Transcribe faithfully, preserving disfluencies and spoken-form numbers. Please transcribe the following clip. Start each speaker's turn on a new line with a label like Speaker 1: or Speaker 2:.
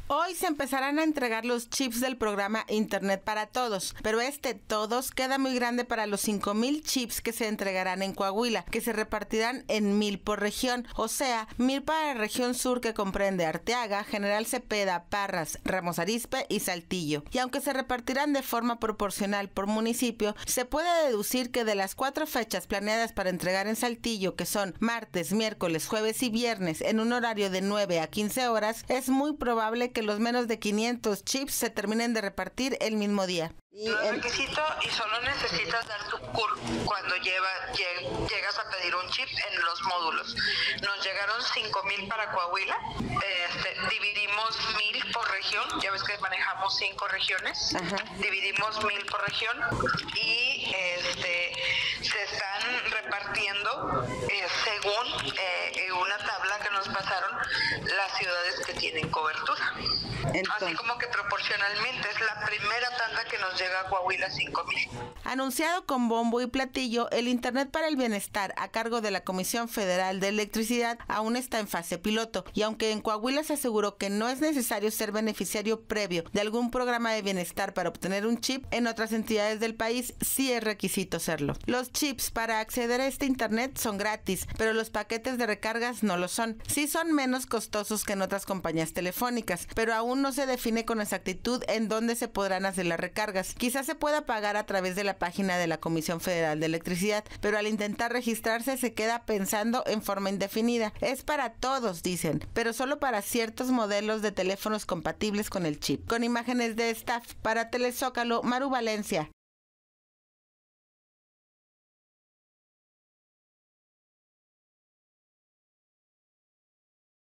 Speaker 1: Hoy se empezarán a entregar los chips del programa Internet para Todos, pero este todos queda muy grande para los cinco mil chips que se entregarán en Coahuila, que se repartirán en mil por región, o sea, mil para la región sur que comprende Arteaga, General Cepeda, Parras, Ramos Arizpe y Saltillo. Y aunque se repartirán de forma proporcional por municipio, se puede deducir que de las cuatro fechas planeadas para entregar en Saltillo, que son martes, miércoles, jueves y viernes, en un horario de nueve a quince horas, es muy probable que que los menos de quinientos chips se terminen de repartir el mismo día.
Speaker 2: Y no es requisito y solo necesitas dar tu C U R cuando lleva, lleg, llegas a pedir un chip en los módulos. Nos llegaron cinco mil para Coahuila, este, dividimos mil por región, ya ves que manejamos cinco regiones. Ajá. Dividimos mil por región y este, se están repartiendo eh, según eh, una tabla que nos pasaron las ciudades que tienen cobertura. Entonces, así como que proporcionalmente es la primera tanda que nos llega a Coahuila, cinco mil.
Speaker 1: Anunciado con bombo y platillo, el Internet para el Bienestar a cargo de la Comisión Federal de Electricidad aún está en fase piloto, y aunque en Coahuila se aseguró que no es necesario ser beneficiario previo de algún programa de bienestar para obtener un chip, en otras entidades del país sí es requisito serlo. Los chips para acceder a este Internet son gratis, pero los paquetes de recargas no lo son. Sí son menos costosos que en otras compañías telefónicas, pero aún no se define con exactitud en dónde se podrán hacer las recargas. Quizás se pueda pagar a través de la página de la Comisión Federal de Electricidad, pero al intentar registrarse se queda pensando en forma indefinida. Es para todos, dicen, pero solo para ciertos modelos de teléfonos compatibles con el chip. Con imágenes de staff para Telezócalo, Maru Valencia.